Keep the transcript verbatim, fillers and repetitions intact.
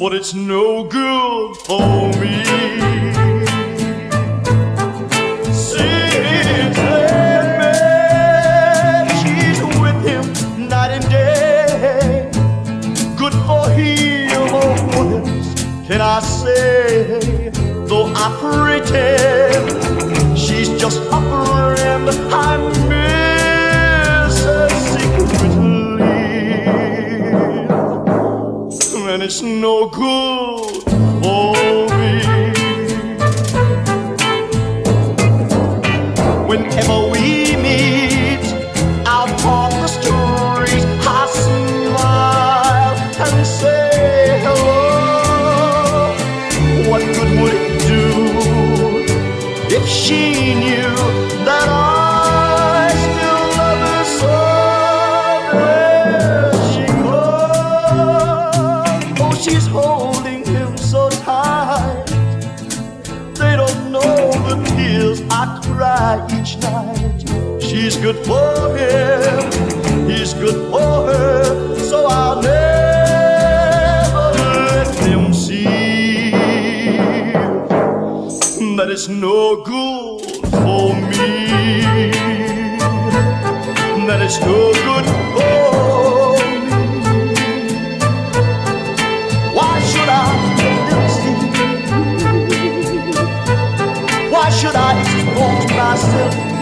but it's no good for me. Since they met, she's with him night and day. Good for him, oh what can I say? Though I pretend she's just a friend, I miss her secretly, and it's no good for me. Whenever we meet out on the street, I smile and say hello. What good would it do if she knew that I still love her so? There she goes. Oh, she's holding him so tight. They don't know the tears I cry each night. She's good for him, he's good for her, so I'll never let them see that it's no good for me, that it's no good for me. Why should I let them see? Why should I expose myself